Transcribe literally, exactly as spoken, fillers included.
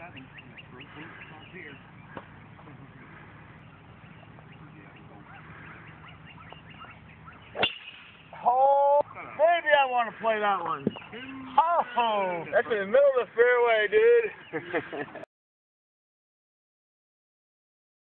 Oh, maybe I want to play that one. Oh, that's in the middle of the fairway, dude.